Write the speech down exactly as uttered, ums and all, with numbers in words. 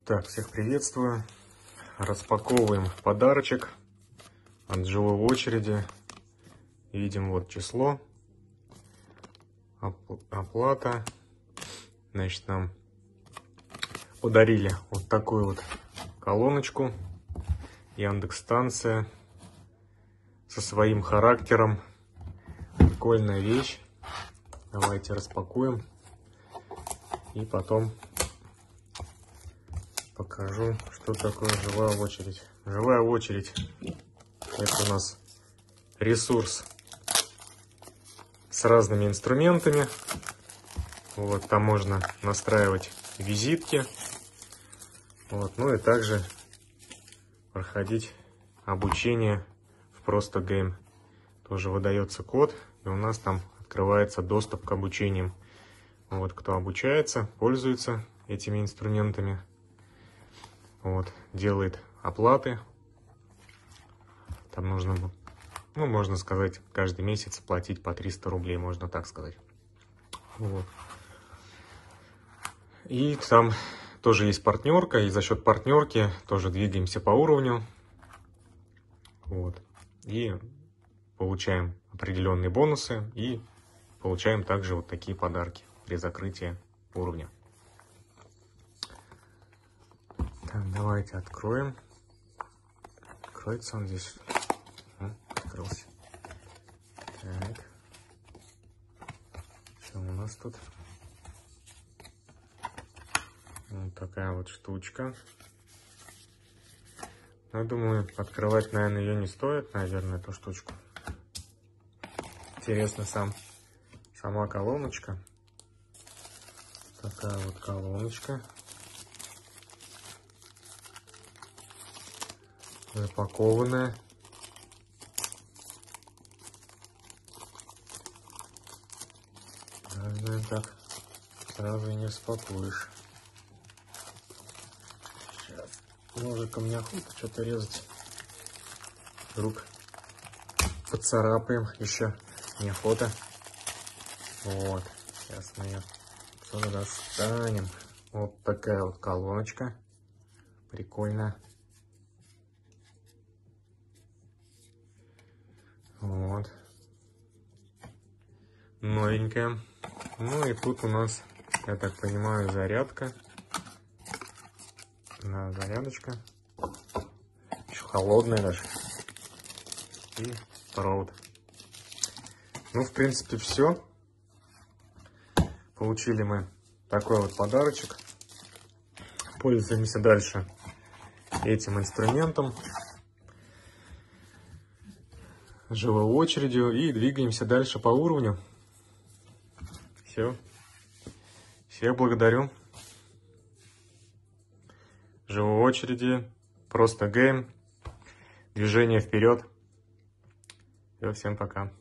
Так, всех приветствую. Распаковываем подарочек от живой очереди. Видим вот число, оплата. Значит, нам подарили вот такую вот колоночку. Яндекс-станция со своим характером. Прикольная вещь. Давайте распакуем и потом покажу, что такое живая очередь. Живая очередь — это у нас ресурс с разными инструментами. Вот, там можно настраивать визитки. Вот, ну и также проходить обучение в Просто Гейм. Тоже выдается код, и у нас там открывается доступ к обучениям. Вот, кто обучается, пользуется этими инструментами. Вот, делает оплаты. Там нужно, ну, можно сказать, каждый месяц платить по триста рублей, можно так сказать. Вот. И там тоже есть партнерка, и за счет партнерки тоже двигаемся по уровню. Вот. И получаем определенные бонусы, и получаем также вот такие подарки при закрытии уровня. Так, давайте откроем. Откроется он здесь. О, открылся. Так. Что у нас тут? Вот такая вот штучка. Я думаю, открывать, наверное, ее не стоит, наверное, эту штучку. Интересно сам, сама колоночка. Такая вот колоночка. Запакованная. Наверное, так сразу и не распакуешь. Сейчас ножиком неохота что-то резать. Вдруг поцарапаем, еще неохота. Вот, сейчас мы ее отсюда достанем. Вот такая вот колоночка. Прикольно. Вот. Новенькая. Ну и тут у нас, я так понимаю, зарядка. Да, зарядочка. Еще холодная даже. И провод. Ну, в принципе, все. Получили мы такой вот подарочек. Пользуемся дальше этим инструментом, живой очередью, и двигаемся дальше по уровню. Все. Всех благодарю. Живой очереди, Просто Гейм, движение вперед. Все, всем пока.